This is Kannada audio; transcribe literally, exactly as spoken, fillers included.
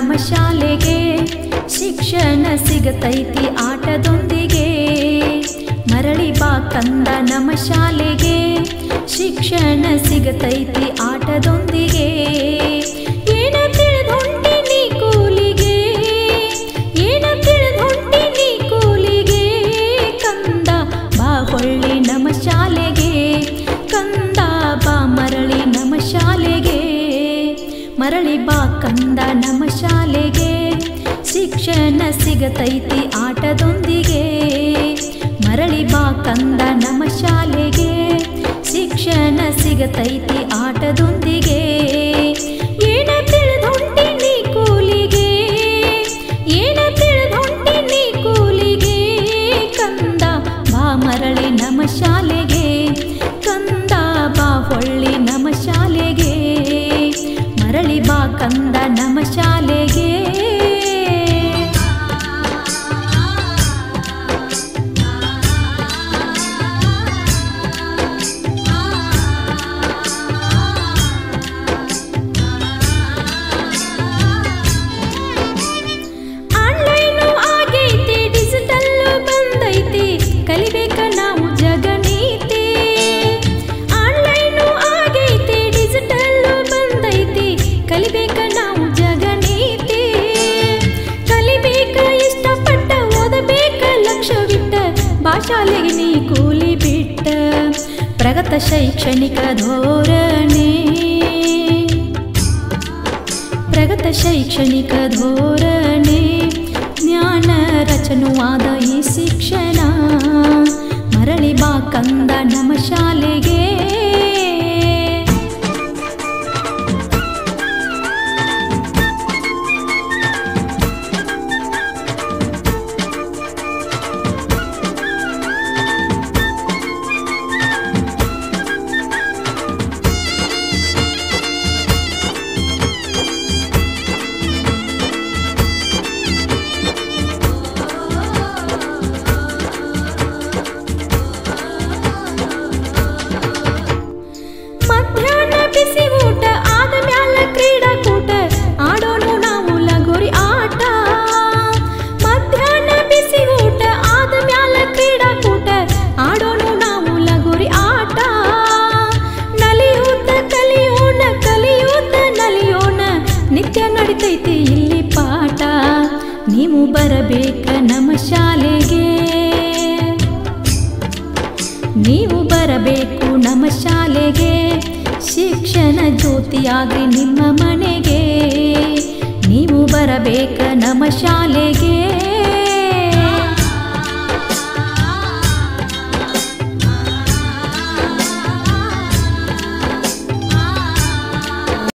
ನಮ್ಮ ಶಾಲೆಗೆ ಶಿಕ್ಷಣ ಸಿಗತೈತಿ ಆಟದೊಂದಿಗೆ ಮರಳಿ ಬಾ ಕಂದ ನಮ್ಮ ಶಾಲೆಗೆ ಶಿಕ್ಷಣ ಸಿಗತೈತಿ ಆಟದೊಂದಿಗೆ ಏನ ತಿಳಿದೊಂಟಿ ನೀ ಕೂಲಿಗೆ ಏನ ತಿಳಿದೊಂಟಿ ನೀ ಕೂಲಿಗೆ ಕಂದ ಬಾ ಹೊಳ್ಳಿ ನಮ್ಮ ಶಾಲೆಗೆ ಕಂದ ಬಾ ಮರಳಿ ನಮ್ಮ ಶಾಲೆಗೆ ಮರಳಿ ಬಾ ಕಂದ ನಮ್ಮ ಶಾಲೆಗೆ ಶಿಕ್ಷಣ ಸಿಗತೈತಿ ಆಟದೊಂದಿಗೆ ಮರಳಿ ಬಾ ಕಂದ ನಮ್ಮ ಶಾಲೆಗೆ ಶಿಕ್ಷಣ ಸಿಗತೈತಿ ಆಟದೊಂದಿಗೆ ಏನ ತಿಳಿದೊಂಟಿ ನೀ ಕೂಲಿಗೆ ಏನ ತಿಳಿದೊಂಟಿ ನೀ ಕೂಲಿಗೆ ಕಂದ ಬಾ ಮರಳಿ ನಮ್ಮ ಶಾಲೆಗೆ ಕಂದ ಬಾ ಹೊಳ್ಳಿ ನಮ್ಮ ಶಾಲೆಗೆ ಮರಳಿ ಬಾ ಕಂದ ನಮ್ಮ ಶಾಲೆಗೆ ಕಲಿಬೇಕ ನಾವು ಜಗನೀತಿ ಆನ್ಲೈನು ಆಗೈತಿ ಡಿಜಿಟಲ್ ಬಂದೈತಿ ಕಲಿಬೇಕ ನಾವು ಜಗನೀತಿ ಕಲಿಬೇಕ ಇಷ್ಟಪಟ್ಟ ಓದಬೇಕ ಲಕ್ಷ್ಯವಿಟ್ಟ ಭಾಷಾಲೆಗೆ ನೀ ಕೂಲಿ ಬಿಟ್ಟ ಪ್ರಗತ ಶೈಕ್ಷಣಿಕ ಧೋರಣೆ ಪ್ರಗತ ಶೈಕ್ಷಣಿಕ ಧೋರಣೆ ಜ್ಞಾನ ರಚನುವಾದ ಈ ಶಿಕ್ಷಣ ಮರಳಿ ಬಾ ಕಂದ ನಮ್ಮ ಶಾಲೆಗೆ ಇಲ್ಲಿ ಪಾಠ ನೀವು ಬರಬೇಕ ನಮ್ಮ ಶಾಲೆಗೆ ನೀವು ಬರಬೇಕು ನಮ್ಮ ಶಾಲೆಗೆ ಶಿಕ್ಷಣ ಜ್ಯೋತಿಯಾಗಿ ನಿಮ್ಮ ಮನೆಗೆ ನೀವು ಬರಬೇಕ ನಮ್ಮ ಶಾಲೆಗೆ